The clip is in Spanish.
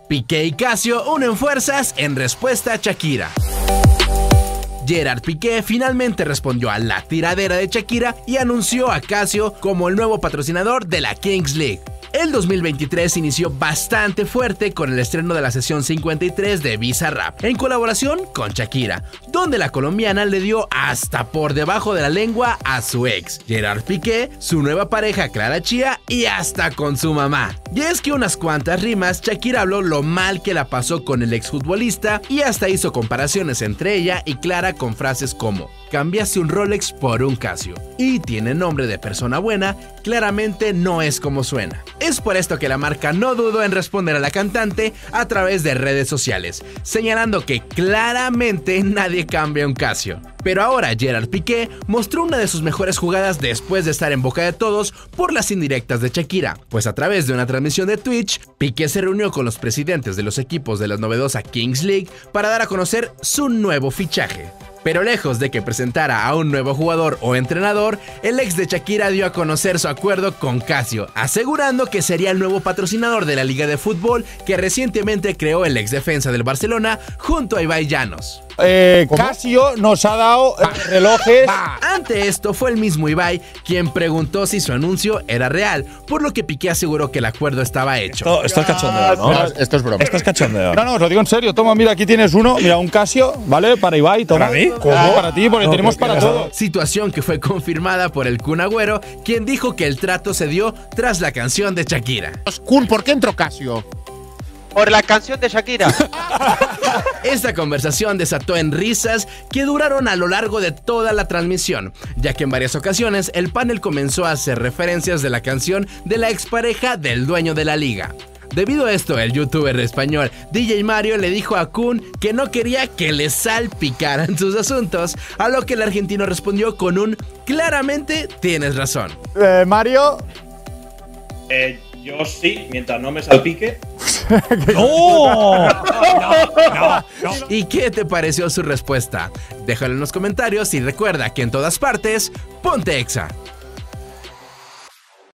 Piqué y Casio unen fuerzas en respuesta a Shakira. Gerard Piqué finalmente respondió a la tiradera de Shakira y anunció a Casio como el nuevo patrocinador de la Kings League. El 2023 inició bastante fuerte con el estreno de la sesión 53 de Bizarrap, en colaboración con Shakira, donde la colombiana le dio hasta por debajo de la lengua a su ex, Gerard Piqué, su nueva pareja Clara Chía y hasta con su mamá. Y es que unas cuantas rimas, Shakira habló lo mal que la pasó con el exfutbolista y hasta hizo comparaciones entre ella y Clara con frases como: cambiaste un Rolex por un Casio, y tiene nombre de persona buena, claramente no es como suena. Es por esto que la marca no dudó en responder a la cantante a través de redes sociales, señalando que claramente nadie cambia un Casio. Pero ahora Gerard Piqué mostró una de sus mejores jugadas después de estar en boca de todos por las indirectas de Shakira, pues a través de una transmisión de Twitch, Piqué se reunió con los presidentes de los equipos de la novedosa Kings League para dar a conocer su nuevo fichaje. Pero lejos de que presentara a un nuevo jugador o entrenador, el ex de Shakira dio a conocer su acuerdo con Casio, asegurando que sería el nuevo patrocinador de la liga de fútbol que recientemente creó el ex defensa del Barcelona junto a Ibai Llanos. Casio nos ha dado relojes. Ante esto fue el mismo Ibai quien preguntó si su anuncio era real, por lo que Piqué aseguró que el acuerdo estaba hecho. Esto es cachondeo, ¿no? Esto es broma. Esto es cachondeo. No, os lo digo en serio. Toma, mira, aquí tienes uno. Mira, un Casio, ¿vale? Para Ibai. Toma. ¿Para mí? ¿Cómo? Para ti, porque tenemos para todo. Situación que fue confirmada por el Kun Agüero, quien dijo que el trato se dio tras la canción de Shakira. Kun, ¿por qué entró Casio? Por la canción de Shakira. Esta conversación desató en risas que duraron a lo largo de toda la transmisión, ya que en varias ocasiones el panel comenzó a hacer referencias de la canción de la expareja del dueño de la liga. Debido a esto, el youtuber español DJ Mario le dijo a Kun que no quería que le salpicaran sus asuntos, a lo que el argentino respondió con un "claramente tienes razón". Mario. Yo sí, mientras no me salpique. ¡No! ¿Y qué te pareció su respuesta? Déjalo en los comentarios y recuerda que en todas partes, ponte Exa.